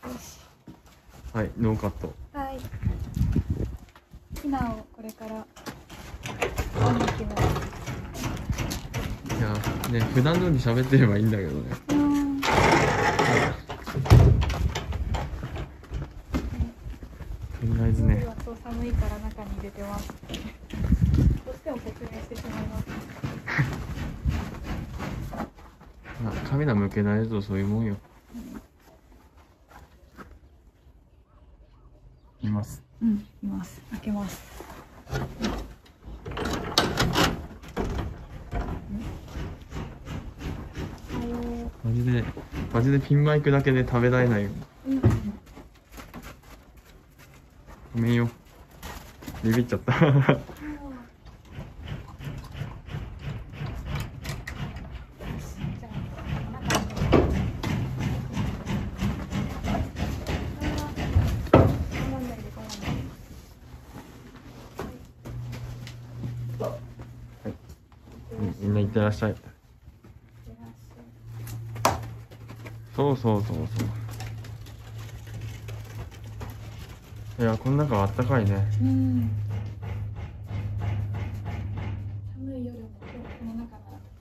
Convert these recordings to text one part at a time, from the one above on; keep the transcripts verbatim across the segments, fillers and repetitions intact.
し。 はい、ノーカット。 はい。ひなをこれから見に行きます。 いやね、普段通り喋ってればいいんだけどね。 うん。 とりあえずね。 夜はそう寒いから中に入れてます。どうしても説明してしまいます。 まあ、カメラ向けないとそういうもんよ。います。 うん、います。開けます。 マジで、マジでピンマイクだけで食べられないよ。 うん。 ごめんよ。ビビっちゃった。みんないってらっしゃい。そうそうそうそう。いや、この中はあったかいね。 うん。寒い夜もこの中な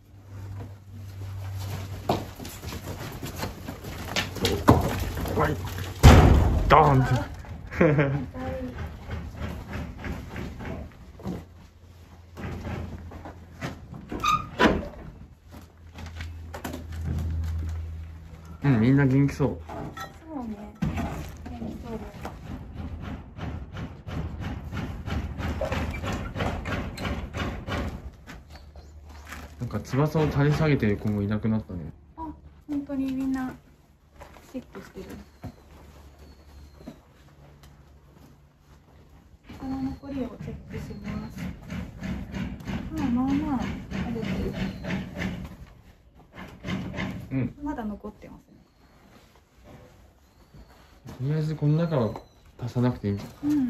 ら。 はい。ドーンって。うん、みんな元気そう。 そうね。元気そうです。 なんか翼を垂れ下げてる子もいなくなったね。 あ、本当にみんなチェックしてる。その残りをチェックします。まあまあまあ食べてる。 うん。 まだ残ってますね。 とりあえずこの中は足さなくていいんじゃん。 うんうん。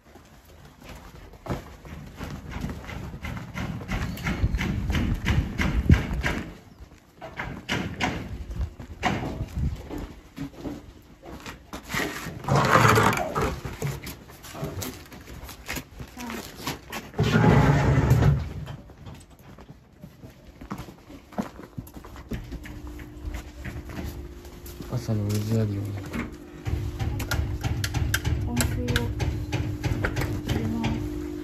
朝の水やりをね。 温水を入れます。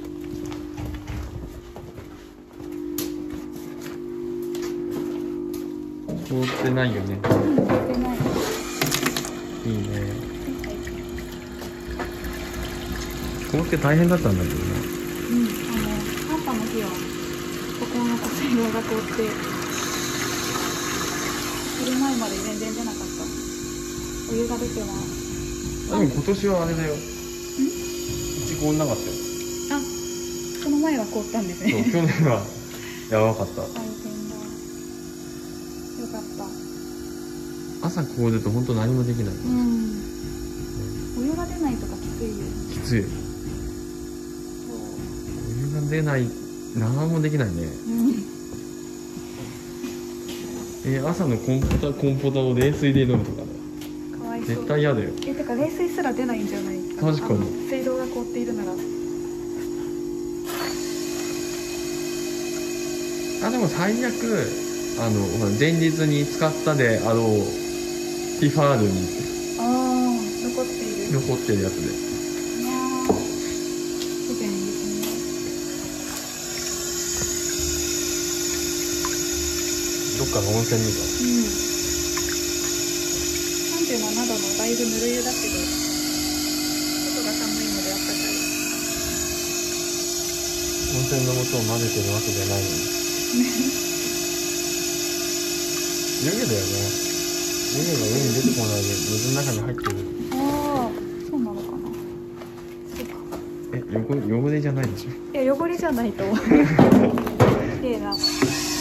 凍ってないよね。 凍ってない。 いいね。凍って大変だったんだけどね。 うん、あの寒波の日はここの水道が凍って昼前まで全然出なかった。お湯が出てます。 あ、でも今年はあれだよ。ん？いち凍んなかったよ。 あ、その前は凍ったんですね。 そう、去年はやばかった。 大変だ。よかった。 朝凍ると本当何もできない。 うん。お湯が出ないとかきついよ。 きつい。お湯が出ない、何もできないね。 うん。 えー、朝のコンポタコンポタを冷水で飲むとかね。 かわいそう。 絶対嫌だよ。 え、てか冷水すら出ないんじゃないかな。 確かに。 水道が凍っているなら。 あ、でも最悪、あの、前日に使ったであろう、ティファールにああ、残っている。 残ってるやつで。 いやー、不便ですどっかの温泉みたい。 ね。うん。さんじゅうななどのだいぶぬる湯だけど、外が寒いのであったかい。 温泉の素を混ぜてるわけじゃないのに。湯気だよね。湯気が上に出てこないで水の中に入ってる。 ああ、そうなのかな。そうか。 え、汚れ、汚れじゃないでしょ。 いや、汚れじゃないと思う。綺麗なお湯です。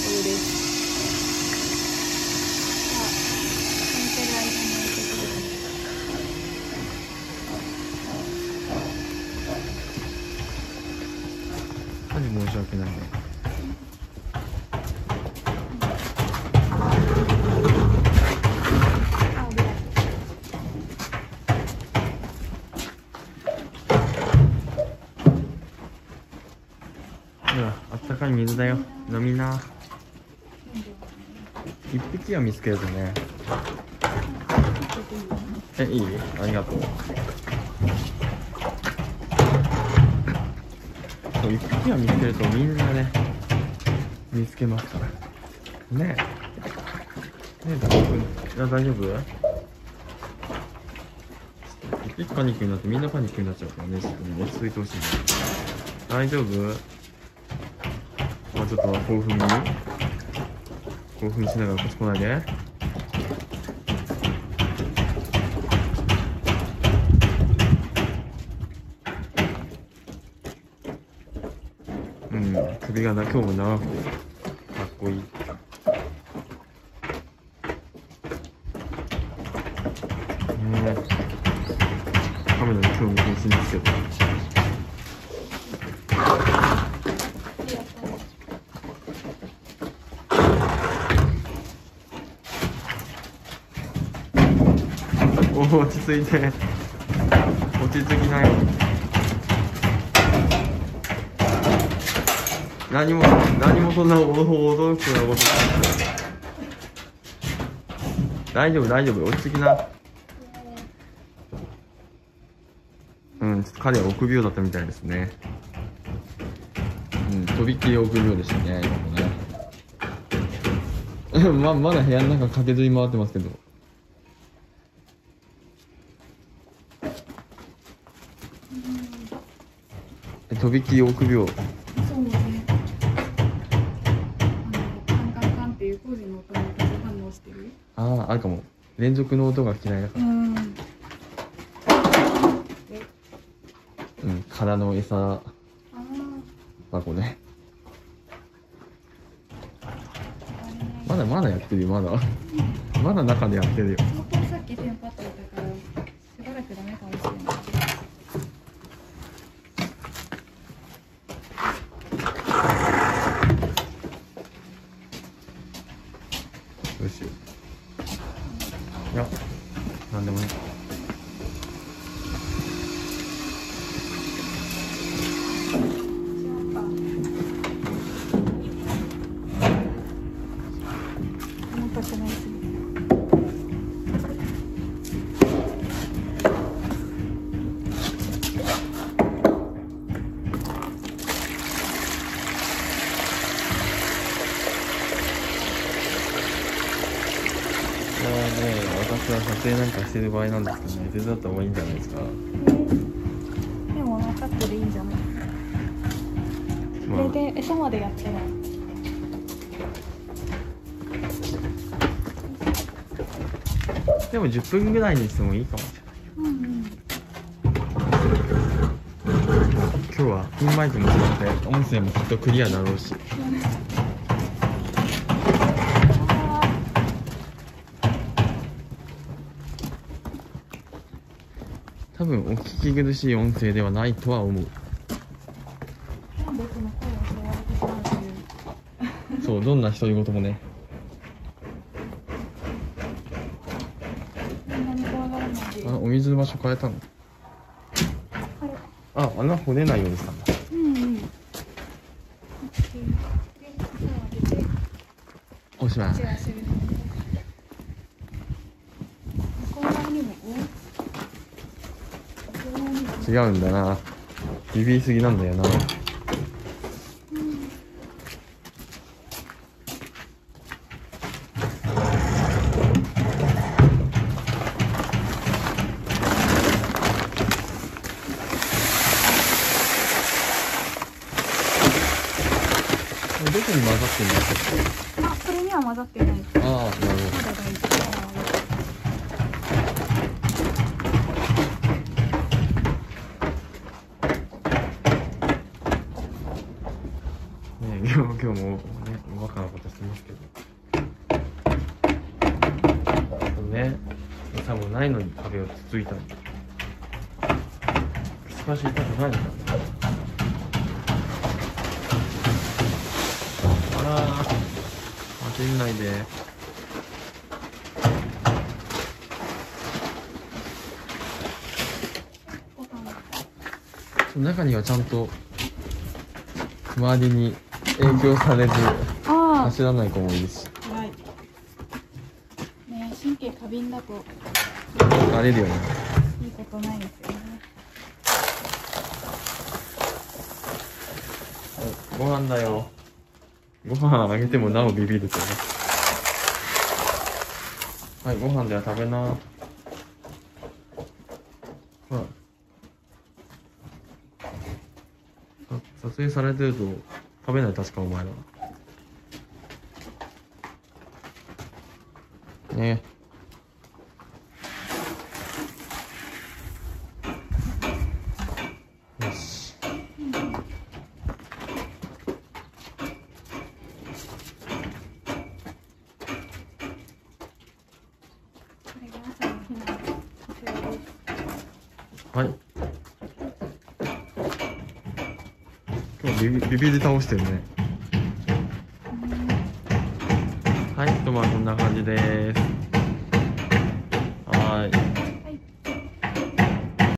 じゃあ、寝てる間にやってくる。 マジ申し訳ないね。 あ、おたかい水だよ。飲みな。一匹は見つけるとね。え、いい？ありがとう。そう、一匹は見つけるとみんなね、見つけますから。ねえ。ねえ、大丈夫？いや、大丈夫？一匹パニックになってみんなパニックになっちゃうからね、ちょっとね、落ち着いてほしいね。大丈夫？まあちょっと興奮に興奮しながらこっち来ないで。うん、首がな、今日も長くてかっこいい。ねえ、カメラに興味津々ですけど。おお、落ち着いて、落ち着きなよ。何も何もそんな驚くようなことない。大丈夫大丈夫、落ち着きな。うん、ちょっと彼は臆病だったみたいですね。うん、とびっきり臆病でしたね、今もね。ままだ部屋の中駆けずり回ってますけど。とびっきり臆病。 そうね。あのカンカンカンっていう工事の音に反応してる。 ああ、あるかも。連続の音が嫌いだから。 うん。 うん、空の餌あ箱ね。まだまだやってるよ、まだ。まだ中でやってるよ。 あ。さっきテンパっていたからしばらくダメかもしれない。 どうしよう。いや、なんでもね。 重たくないすぎて。 私は撮影なんかしてる場合なんですけどね、手伝った方がいいんじゃないですか。 でも分かってるいいんじゃない。 まあ、 これで餌までやったら。 でもじゅっぷんぐらいにしてもいいかもしれない。 うんうん。 今日はピンマイクも使って音声もきっとクリアだろうし。多分お聞き苦しい音声ではないとは思う。 なんでその声を吸われてしまうという。 そう、どんな独り言もね。 そんなに怖がらないで。 あ、お水の場所変えたの？ あれ。 あ、穴掘れないようにしたんだ。 うんうん。で、餌を当てて。 おしまい。 チラシる。向こう側にも。 違うんだな。ビビりすぎなんだよな。どこに混ざってんだっけ？ あ、これには混ざってない。 ああ、なるほど。 まだ大丈夫。 ね、今日今日もね、バカなことしてますけど。ね、餌もないのに壁をつついたり。くちばし痛くないんだ。あらー、当てないで。中にはちゃんと周りに影響されずあ走らない子もいるし、 あ、はい。ね、神経過敏だと慣れるよね。 いいことないですよね。 ご飯だよ。ご飯あげてもなおビビるとね。はい、ご飯では食べな。ほら。撮影されてると食べない、確かお前ら。ね。よし。 これが朝の日のこちらです。 はい。今日ビビビビり倒してるね。はい、とまあこんな感じです。